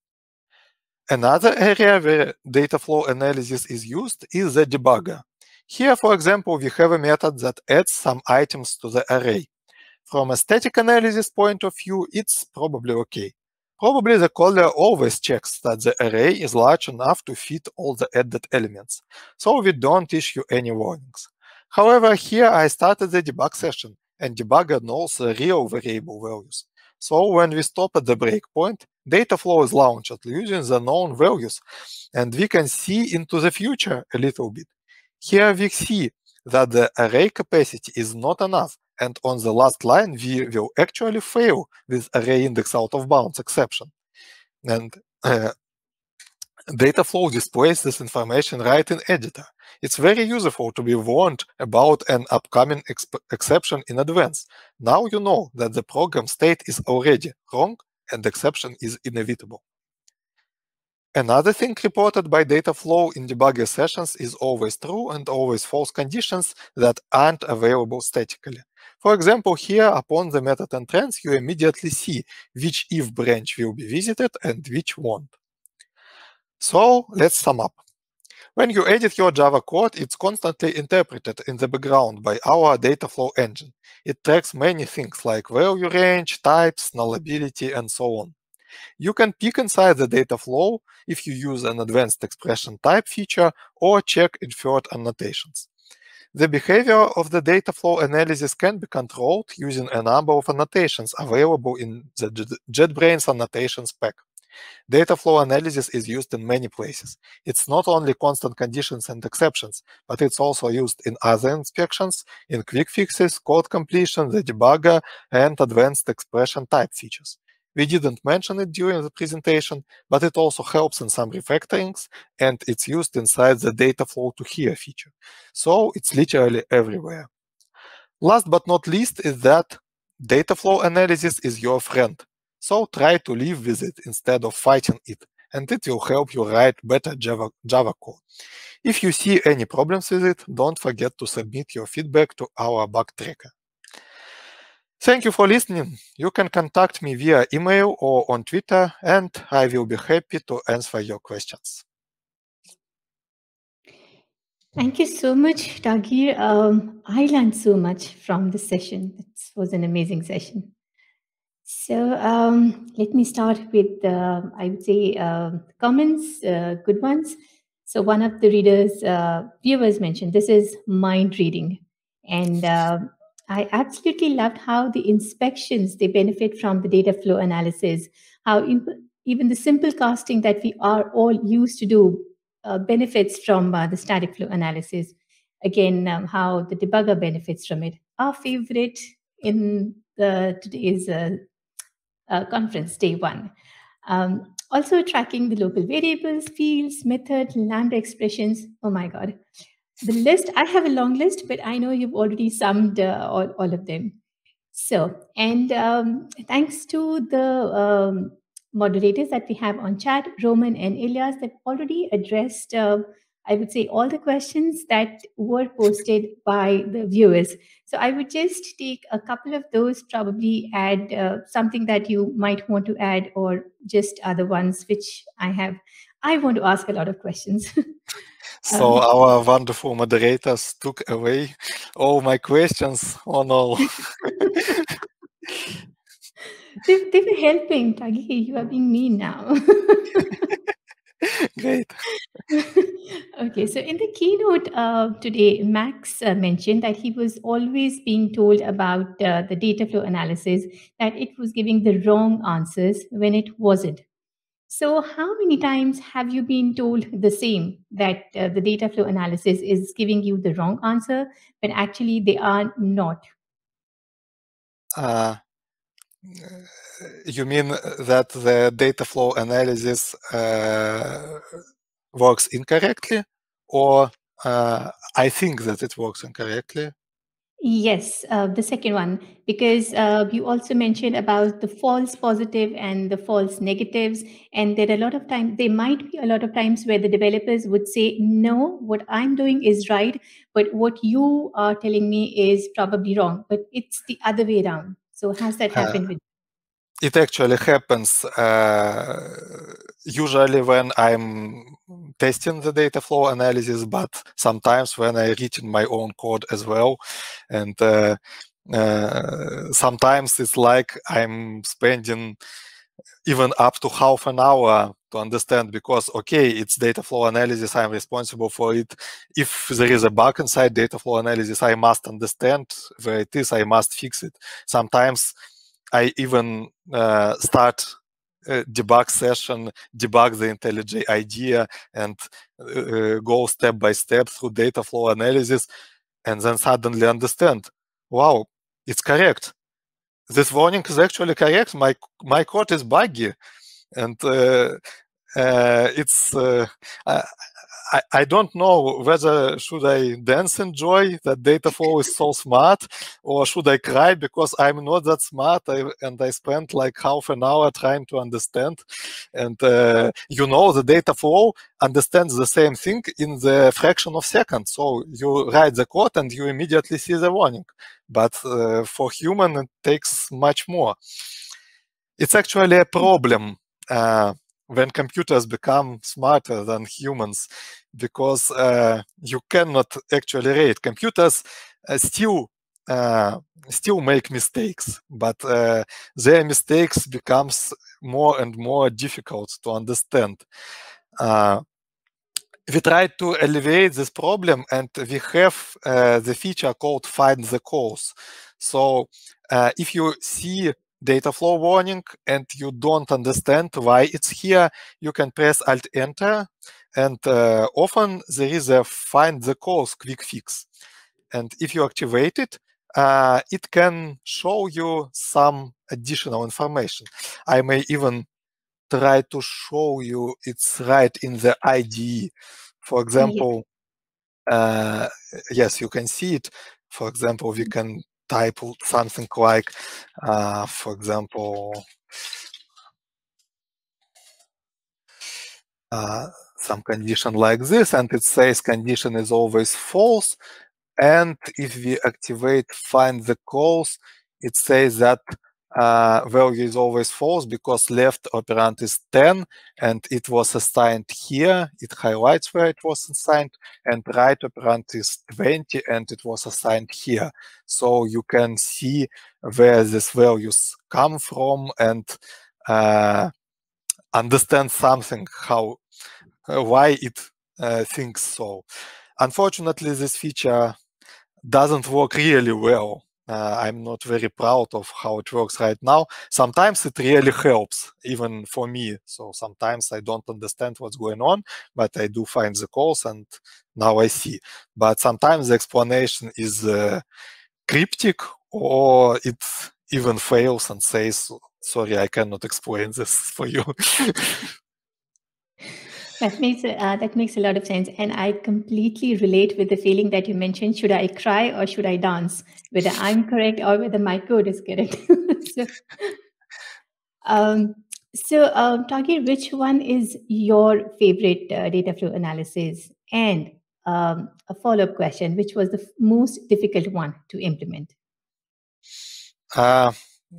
Another area where data flow analysis is used is the debugger. Here, for example, we have a method that adds some items to the array. From a static analysis point of view, it's probably okay. Probably the caller always checks that the array is large enough to fit all the added elements, so we don't issue any warnings. However, here I started the debug session, and debugger knows the real variable values. So when we stop at the breakpoint, data flow is launched using the known values, and we can see into the future a little bit. Here we see that the array capacity is not enough, and on the last line we will actually fail with array index out of bounds exception. And uh, data flow displays this information right in editor. It's very useful to be warned about an upcoming exception in advance. Now you know that the program state is already wrong and exception is inevitable. Another thing reported by data flow in debugger sessions is always true and always false conditions that aren't available statically. For example, here upon the method entrance, you immediately see which if branch will be visited and which won't. So let's sum up. When you edit your Java code, it's constantly interpreted in the background by our data flow engine. It tracks many things like value range, types, nullability, and so on. You can pick inside the data flow if you use an advanced expression type feature or check inferred annotations. The behavior of the data flow analysis can be controlled using a number of annotations available in the JetBrains annotations pack. Data flow analysis is used in many places. It's not only constant conditions and exceptions, but it's also used in other inspections, in quick fixes, code completion, the debugger, and advanced expression type features. We didn't mention it during the presentation, but it also helps in some refactorings, and it's used inside the data flow to here feature. So it's literally everywhere. Last but not least is that data flow analysis is your friend. So try to live with it instead of fighting it, and it will help you write better Java, Java code. If you see any problems with it, don't forget to submit your feedback to our bug tracker. Thank you for listening. You can contact me via email or on Twitter, and I will be happy to answer your questions. Thank you so much, Tagir. Um, I learned so much from this session. It was an amazing session. So um, let me start with, uh, I would say, uh, comments, uh, good ones. So one of the readers, uh, viewers mentioned, this is mind reading. And uh, I absolutely loved how the inspections, they benefit from the data flow analysis, how in, even the simple casting that we are all used to do uh, benefits from uh, the static flow analysis. Again, um, how the debugger benefits from it. Our favorite in the today's uh, uh, conference, day one. Um, also tracking the local variables, fields, method, lambda expressions. Oh my God. The list, I have a long list, but I know you've already summed uh, all, all of them. So, and um, thanks to the um, moderators that we have on chat, Roman and Elias, they've already addressed, uh, I would say, all the questions that were posted by the viewers. So I would just take a couple of those, probably add uh, something that you might want to add, or just other ones which I have. I want to ask a lot of questions. So um, our wonderful moderators took away all my questions. Oh no. they, they were helping, Tagi. You are being mean now. Great. Okay, so in the keynote uh, today, Max uh, mentioned that he was always being told about uh, the data flow analysis, that it was giving the wrong answers when it wasn't. So how many times have you been told the same, that uh, the data flow analysis is giving you the wrong answer when actually they are not? Uh, you mean that the data flow analysis uh, works incorrectly, or uh, I think that it works incorrectly? Yes, uh, the second one, because uh, you also mentioned about the false positive and the false negatives. And there are a lot of times, there might be a lot of times where the developers would say, no, what I'm doing is right, but what you are telling me is probably wrong, but it's the other way around. So has that Uh, happened with it actually happens uh, usually when I'm testing the data flow analysis, but sometimes when I reach in my own code as well. And uh, uh, sometimes it's like I'm spending even up to half an hour to understand, because, okay, it's data flow analysis, I'm responsible for it. If there is a bug inside data flow analysis, I must understand where it is, I must fix it. Sometimes I even uh, start a debug session, debug the IntelliJ idea, and uh, go step by step through data flow analysis, and then suddenly understand, wow, it's correct. This warning is actually correct. My my code is buggy, and uh, uh, it's uh, I, I don't know whether should I dance in joy that data flow is so smart, or should I cry because I'm not that smart, I, and I spent like half an hour trying to understand. And uh, you know, the data flow understands the same thing in the fraction of seconds. So you write the code and you immediately see the warning. But uh, for human, it takes much more. It's actually a problem uh, when computers become smarter than humans, because uh, you cannot actually rate. Computers uh, still uh, still make mistakes, but uh, their mistakes becomes more and more difficult to understand. Uh, we try to alleviate this problem, and we have uh, the feature called find the cause. So uh, if you see data flow warning and you don't understand why it's here, you can press Alt Enter, and uh, often there is a find the cause quick fix. And if you activate it, uh, it can show you some additional information. I may even try to show you it's right in the I D E. For example, uh, yes, you can see it. For example, we can type something like, uh, for example, uh, some condition like this, and it says condition is always false. And if we activate find the cause, it says that uh, value is always false because left operand is ten and it was assigned here. It highlights where it was assigned, and right operand is twenty and it was assigned here. So you can see where these values come from and uh, understand something, how uh, why it uh, thinks so. Unfortunately, this feature doesn't work really well. Uh, I'm not very proud of how it works right now. Sometimes it really helps, even for me. So sometimes I don't understand what's going on, but I do find the calls and now I see. But sometimes the explanation is uh, cryptic, or it even fails and says, sorry, I cannot explain this for you. That makes uh, that makes a lot of sense, and I completely relate with the feeling that you mentioned. Should I cry or should I dance? Whether I'm correct or whether my code is correct. so, um, so um, Tagir, which one is your favorite uh, data flow analysis? And um, a follow-up question: which was the f- most difficult one to implement? Uh,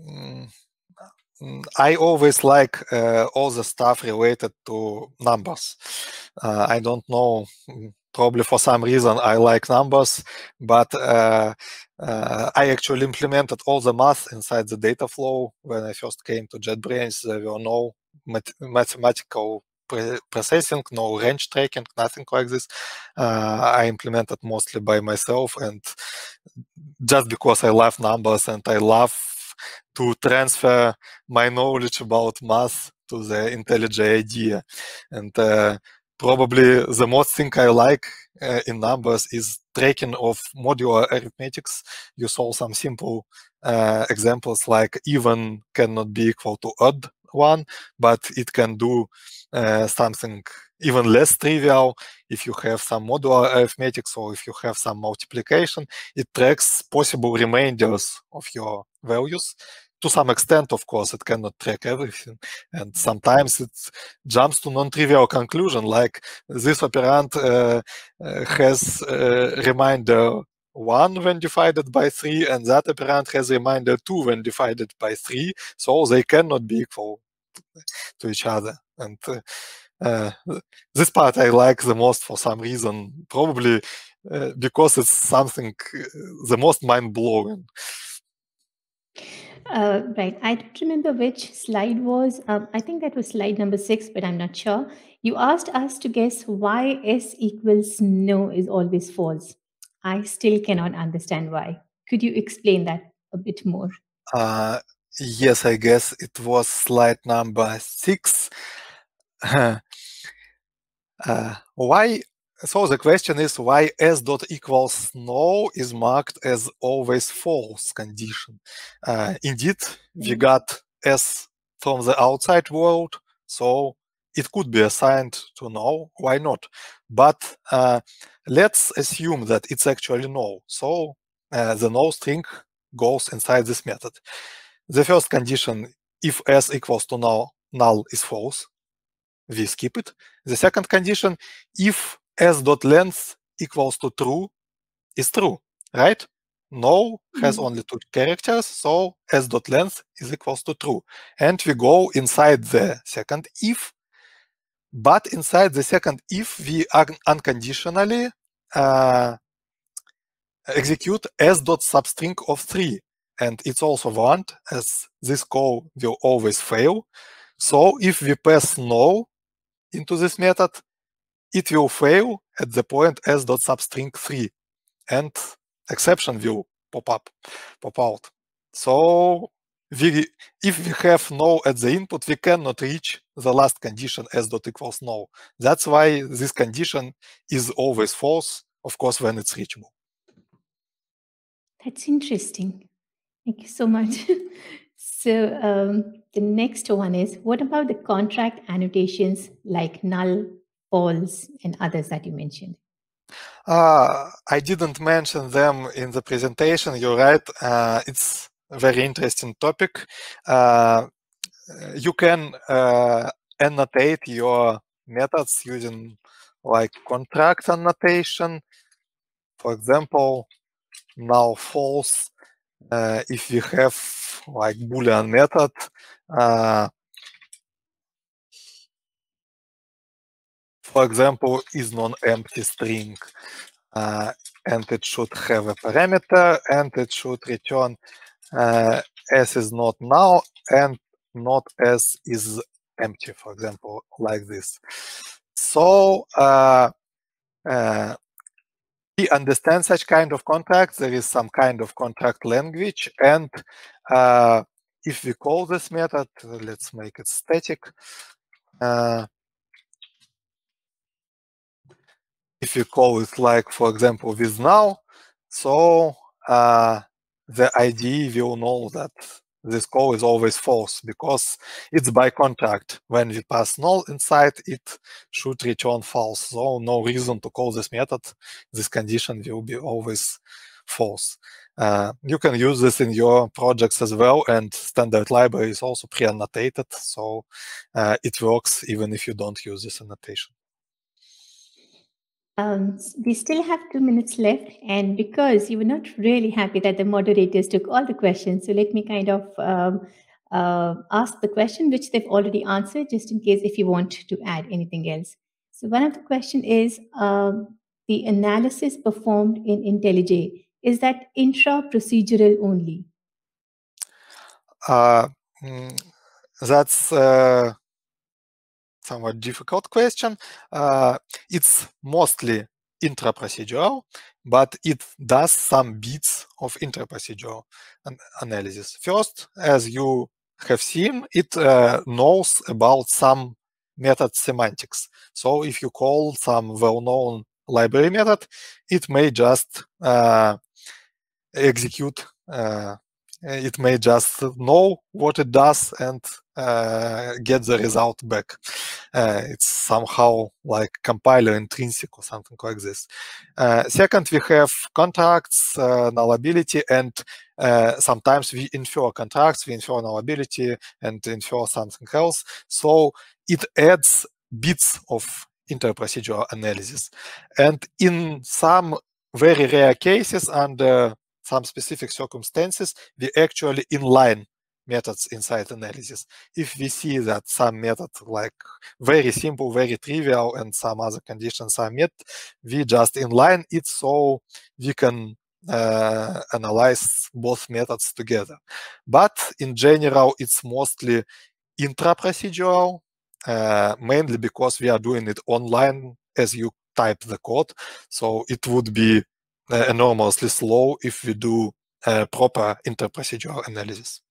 I always like uh, all the stuff related to numbers. Uh, I don't know, probably for some reason I like numbers, but uh, uh, I actually implemented all the math inside the data flow. When I first came to JetBrains, there were no mat mathematical processing, no range tracking, nothing like this. Uh, I implemented mostly by myself, and just because I love numbers and I love to transfer my knowledge about math to the IntelliJ idea. And uh, probably the most thing I like uh, in numbers is tracking of modular arithmetics. You saw some simple uh, examples like even cannot be equal to odd one, but it can do uh, something even less trivial. If you have some modular arithmetics or if you have some multiplication, it tracks possible remainders of your values. To some extent, of course, it cannot track everything. And sometimes it jumps to non-trivial conclusion, like this operand uh, uh, has a remainder one when divided by three, and that operand has remainder two when divided by three, so they cannot be equal to each other. And uh, uh, this part I like the most for some reason, probably uh, because it's something uh, the most mind-blowing. Uh, right. I don't remember which slide was. Um, I think that was slide number six, but I'm not sure. You asked us to guess why S equals no is always false. I still cannot understand why. Could you explain that a bit more? Uh, yes, I guess it was slide number six. uh, why? So the question is why S dot equals no is marked as always false condition. Uh, indeed, we got S from the outside world, so it could be assigned to no. Why not? But uh, let's assume that it's actually no. So uh, the no string goes inside this method. The first condition, if S equals to null, null is false, we skip it. The second condition, if S.length equals to true, is true, right? No has Mm. only two characters, so S.length is equals to true. And we go inside the second if, but inside the second if, we un unconditionally uh, execute S.substring of three. And it's also warned, as this call will always fail. So if we pass no into this method, it will fail at the point S.substring three, and exception will pop up, pop out. So we, if we have no at the input, we cannot reach the last condition S dot equals no. That's why this condition is always false, of course, when it's reachable. That's interesting. Thank you so much. So um, the next one is, what about the contract annotations like null, false, and others that you mentioned? Uh, I didn't mention them in the presentation. You're right. Uh, it's a very interesting topic. Uh, you can uh, annotate your methods using like contract annotation. For example, null false. Uh, if we have like Boolean method, uh, for example, is non-empty string, uh, and it should have a parameter, and it should return uh, s is not null and not s is empty, for example, like this. So uh, uh, we understand such kind of contracts. There is some kind of contract language, and uh, if we call this method, let's make it static. Uh, if we call it like, for example, with null, so uh, the I D E will know that this call is always false because it's by contract. When we pass null inside, it should return false. So no reason to call this method. This condition will be always false. Uh, you can use this in your projects as well, and standard library is also pre-annotated, so uh, it works even if you don't use this annotation. Um, we still have two minutes left, and because you were not really happy that the moderators took all the questions, so let me kind of um, uh, ask the question which they've already answered, just in case if you want to add anything else. So one of the question is, um, the analysis performed in IntelliJ, is that intra-procedural only? Uh, mm, that's uh, somewhat difficult question. Uh, it's mostly intra-procedural, but it does some bits of intra-procedural an analysis. First, as you have seen, it uh, knows about some method semantics. So if you call some well-known library method, it may just uh, execute uh, it may just know what it does and uh, get the result back. Uh, it's somehow like compiler intrinsic or something like this. Uh, second, we have contracts, uh, nullability, and uh, sometimes we infer contracts, we infer nullability, and infer something else. So it adds bits of interprocedural analysis. And in some very rare cases, under some specific circumstances, we actually inline methods inside analysis. If we see that some method, like very simple, very trivial, and some other conditions are met, we just inline it so we can uh, analyze both methods together. But in general, it's mostly intra-procedural, uh, mainly because we are doing it online as you type the code. So it would be uh, enormously slow if we do uh, proper interprocedural analysis.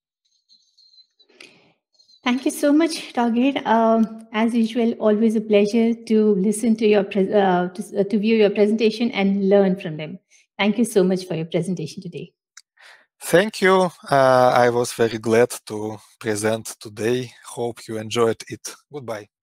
Thank you so much, Target. Um, as usual, always a pleasure to listen to your uh, to, uh, to view your presentation and learn from them. Thank you so much for your presentation today. Thank you. Uh, I was very glad to present today. Hope you enjoyed it. Goodbye.